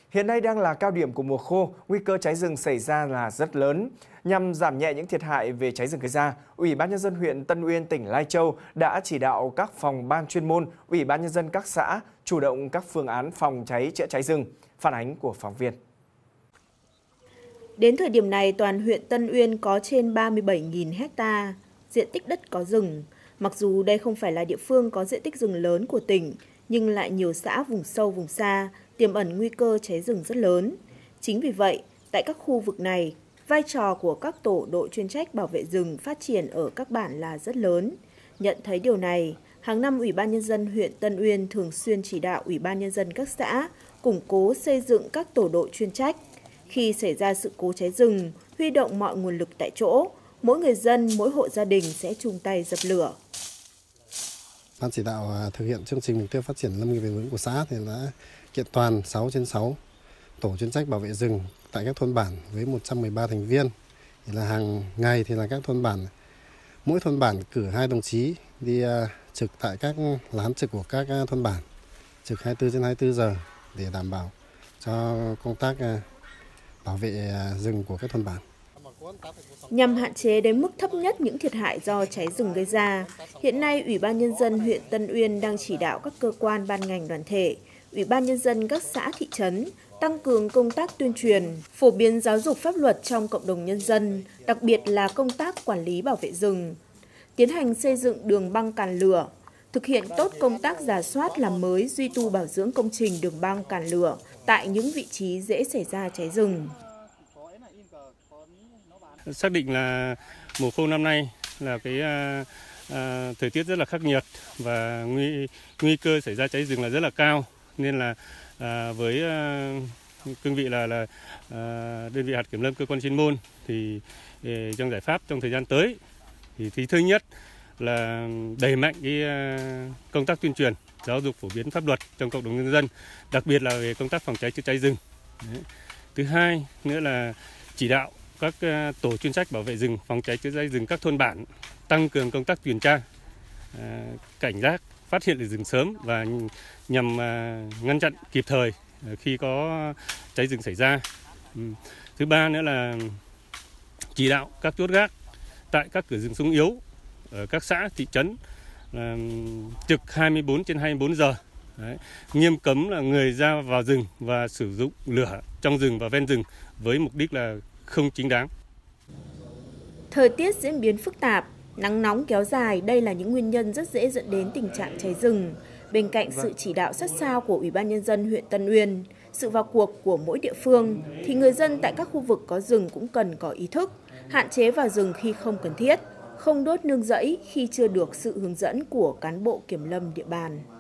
Hiện nay đang là cao điểm của mùa khô, nguy cơ cháy rừng xảy ra là rất lớn. Nhằm giảm nhẹ những thiệt hại về cháy rừng gây ra, Ủy ban Nhân dân huyện Tân Uyên, tỉnh Lai Châu đã chỉ đạo các phòng ban chuyên môn, Ủy ban Nhân dân các xã chủ động các phương án phòng cháy chữa cháy rừng. Phản ánh của phóng viên. Đến thời điểm này, toàn huyện Tân Uyên có trên 37.000 ha diện tích đất có rừng. Mặc dù đây không phải là địa phương có diện tích rừng lớn của tỉnh, nhưng lại nhiều xã vùng sâu vùng xa, tiềm ẩn nguy cơ cháy rừng rất lớn. Chính vì vậy, tại các khu vực này, vai trò của các tổ đội chuyên trách bảo vệ rừng phát triển ở các bản là rất lớn. Nhận thấy điều này, hàng năm Ủy ban Nhân dân huyện Tân Uyên thường xuyên chỉ đạo Ủy ban Nhân dân các xã củng cố xây dựng các tổ đội chuyên trách. Khi xảy ra sự cố cháy rừng, huy động mọi nguồn lực tại chỗ, mỗi người dân, mỗi hộ gia đình sẽ chung tay dập lửa. Ban chỉ đạo thực hiện chương trình mục tiêu phát triển lâm nghiệp bền vững của xã thì đã kiện toàn 6/6 tổ chuyên trách bảo vệ rừng tại các thôn bản với 113 thành viên. Thì là hàng ngày thì là các thôn bản, mỗi thôn bản cử 2 đồng chí đi trực tại các lán trực của các thôn bản, trực 24/24 giờ để đảm bảo cho công tác bảo vệ rừng của các thôn bản. Nhằm hạn chế đến mức thấp nhất những thiệt hại do cháy rừng gây ra, hiện nay Ủy ban Nhân dân huyện Tân Uyên đang chỉ đạo các cơ quan ban ngành đoàn thể, Ủy ban Nhân dân các xã thị trấn tăng cường công tác tuyên truyền, phổ biến giáo dục pháp luật trong cộng đồng nhân dân, đặc biệt là công tác quản lý bảo vệ rừng, tiến hành xây dựng đường băng cản lửa, thực hiện tốt công tác rà soát làm mới duy tu bảo dưỡng công trình đường băng cản lửa tại những vị trí dễ xảy ra cháy rừng. Xác định là mùa khô năm nay là cái thời tiết rất là khắc nghiệt và nguy cơ xảy ra cháy rừng là rất là cao, nên là với cương vị là đơn vị hạt kiểm lâm cơ quan chuyên môn thì trong giải pháp trong thời gian tới thì thứ nhất là đẩy mạnh cái công tác tuyên truyền, giáo dục phổ biến pháp luật trong cộng đồng nhân dân, đặc biệt là về công tác phòng cháy chữa cháy rừng. Đấy. Thứ hai nữa là chỉ đạo các tổ chuyên trách bảo vệ rừng, phòng cháy chữa cháy rừng các thôn bản tăng cường công tác tuần tra, cảnh giác, phát hiện được rừng sớm và nhằm ngăn chặn kịp thời khi có cháy rừng xảy ra. Thứ ba nữa là chỉ đạo các chốt gác tại các cửa rừng xung yếu ở các xã thị trấn trực 24/24 giờ. Đấy. Nghiêm cấm là người ra vào rừng và sử dụng lửa trong rừng và ven rừng với mục đích là không chính đáng. Thời tiết diễn biến phức tạp, nắng nóng kéo dài, đây là những nguyên nhân rất dễ dẫn đến tình trạng cháy rừng. Bên cạnh sự chỉ đạo sát sao của Ủy ban Nhân dân huyện Tân Uyên, sự vào cuộc của mỗi địa phương, thì người dân tại các khu vực có rừng cũng cần có ý thức, hạn chế vào rừng khi không cần thiết, không đốt nương rẫy khi chưa được sự hướng dẫn của cán bộ kiểm lâm địa bàn.